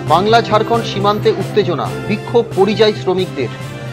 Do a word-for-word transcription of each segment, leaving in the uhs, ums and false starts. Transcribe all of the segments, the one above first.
বাংলা ঝাড়খণ্ড সীমান্তে উত্তেজনা, বিক্ষোভ পরিযায়ী শ্রমিকদের।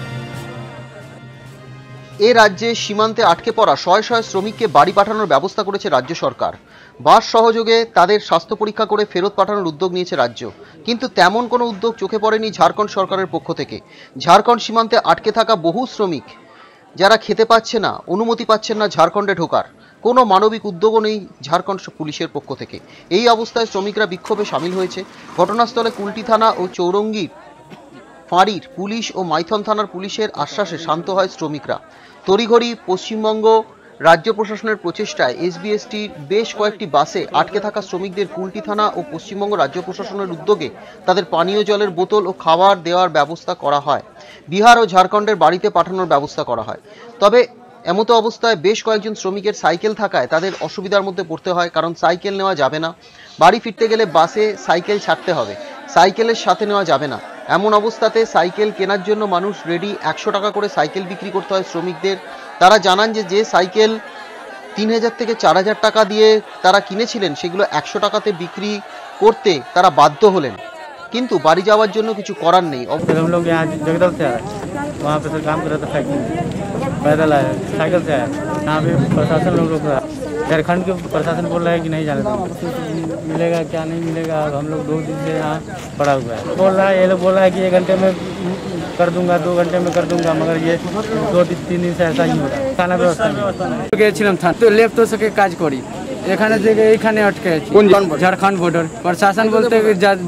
এ রাজ্যে সীমান্তে আটকে পড়া শয়ে শয়ে শ্রমিককে বাড়ি পাঠানোর ব্যবস্থা করেছে রাজ্য সরকার। বাস সহযোগে তাদের স্বাস্থ্য পরীক্ষা করে ফেরত পাঠানোর উদ্যোগ নিয়েছে রাজ্য, কিন্তু তেমন কোনো উদ্যোগ চোখে পড়েনি ঝাড়খণ্ড সরকারের পক্ষ থেকে। ঝাড়খণ্ড সীমান্তে আটকে থাকা বহু শ্রমিক যারা খেতে পাচ্ছে না, অনুমতি পাচ্ছেন না ঝাড়খণ্ডে ঢোকার, কোনো মানবিক উদ্যোগও নেই ঝাড়খণ্ড পুলিশের পক্ষ থেকে। এই অবস্থায় শ্রমিকরা বিক্ষোভে সামিল হয়েছে। ঘটনাস্থলে কুলটি থানা ও চৌরঙ্গি ফাঁড়ির পুলিশ ও মাইথন থানার পুলিশের আশ্বাসে শান্ত হয় শ্রমিকরা। তড়িঘড়ি পশ্চিমবঙ্গ রাজ্য প্রশাসনের প্রচেষ্টায় এসবিএসটির বেশ কয়েকটি বাসে আটকে থাকা শ্রমিকদের কুলটি থানা ও পশ্চিমবঙ্গ রাজ্য প্রশাসনের উদ্যোগে তাদের পানীয় জলের বোতল ও খাবার দেওয়ার ব্যবস্থা করা হয়। বিহার ও ঝাড়খণ্ডের বাড়িতে পাঠানোর ব্যবস্থা করা হয়। তবে এমতো অবস্থায় বেশ কয়েকজন শ্রমিকের সাইকেল থাকায় তাদের অসুবিধার মধ্যে পড়তে হয়, কারণ সাইকেল নেওয়া যাবে না। বাড়ি ফিরতে গেলে বাসে সাইকেল ছাড়তে হবে, সাইকেলের সাথে নেওয়া যাবে না। এমন অবস্থাতে সাইকেল কেনার জন্য মানুষ রেডি। একশো টাকা করে সাইকেল বিক্রি করতে হয় শ্রমিকদের। তারা জানান যে যে সাইকেল তিন হাজার থেকে চার হাজার টাকা দিয়ে তারা কিনেছিলেন, সেগুলো একশো টাকাতে বিক্রি করতে তারা বাধ্য হলেন, কিন্তু বাড়ি যাওয়ার জন্য কিছু করার নেই। हम लोग यहाँ जगदल से आए, वहाँ पे तो काम कर रहे थे साइकिल पैदल आए, साइकिल से आए। यहाँ पे प्रशासन लोग रोक रहा है। झारखंड के प्रशासन बोल रहा है कि नहीं जाने देंगे, मिलेगा क्या नहीं मिलेगा। हम लोग दो दिन से यहाँ पड़ा हुआ है। बोल रहा है ये लोग बोल रहा है कि एक घंटे में कर दूंगा, दो घंटे में कर दूंगा, मगर ये दो तीन दिन से ऐसा ही हो रहा है। खाना व्यवस्था গিয়েছিলাম তো লেফট থেকে কাজ করি, এখানে থেকে এইখানে আটকে আছি। ঝাড়খণ্ড বর্ডার প্রশাসন বলতে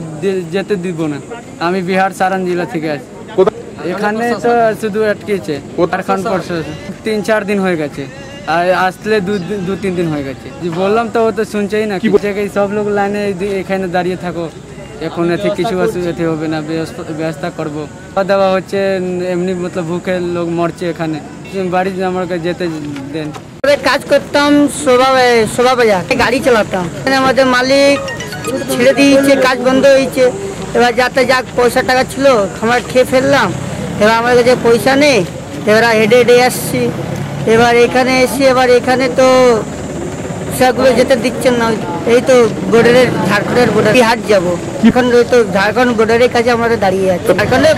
যেতে দিব না। আমি বিহার সারন জেলা থেকে আছি। এখানে তো শুধু আটকেছে ঝাড়খণ্ড প্রশাসন। তিন চার দিন হয়ে গেছে, আর আসলে দু তিন দিন হয়ে গেছে। বললাম তো ও তো শুনছেই না। সব লোক লাইনে এখানে দাঁড়িয়ে থাকো, এখন এতে কিছু অসুবিধা হবে না, ব্যবস্থা করবো। খাওয়া দাওয়া হচ্ছে এমনি, মতলব ভুখে লোক মরছে এখানে। বাড়ি আমাকে যেতে দেন। কাজ করতাম শোভা বাজার, গাড়ি চালাতাম। আমাদের মালিক ছেড়ে দিয়েছে, কাজ বন্ধ হয়েছে। এবার যাতে যাক পয়সা টাকা ছিল, খাবার খেয়ে ফেললাম। এবার আমার কাছে পয়সা নেই, এবার হেডে হেডে আসছি। এবার এখানে এসে এবার এখানে তো সেগুলো যেতে দিচ্ছেন না। এই তো বর্ডারের, ঝাড়খণ্ডের বর্ডার, বিহার যাবো এখন। ওই তো ঝাড়খণ্ড বর্ডারের কাছে আমাদের দাঁড়িয়ে আছে। ঝাড়খণ্ডে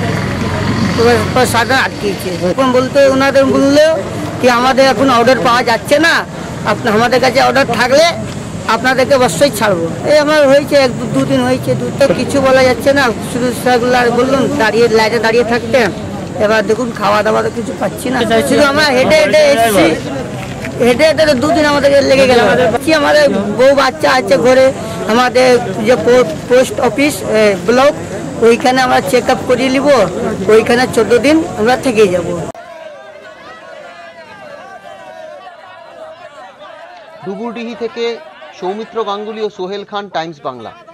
প্রশাসন আটকেছে। এখন বলতে ওনাদের বললেও কি আমাদের এখন অর্ডার পাওয়া যাচ্ছে না, আপনার আমাদের কাছে অর্ডার থাকলে আপনাদেরকে অবশ্যই ছাড়বো। এই আমার হয়েছে এক দুদিন হয়েছে, দুটো কিছু বলা যাচ্ছে না। শুধু সেগুলো আর বললাম দাঁড়িয়ে লাইনে দাঁড়িয়ে থাকতে। এবার দেখুন খাওয়া দাওয়া তো কিছু পাচ্ছি না, শুধু আমরা হেঁটে হেঁটে এসেছি। হেঁটে হেঁটে তো দুদিন আমাদের লেগে গেল। আমাদের বউ বাচ্চা আছে ঘরে। আমাদের যে পোস্ট অফিস ব্লক, ওইখানে আমরা চেক আপ করিয়ে নিব। ওইখানে চোদ্দ দিন আমরা থেকে যাব। ডুবুরডিহি থেকে সৌমিত্র গাঙ্গুলি ও সোহেল খান, টাইমস বাংলা।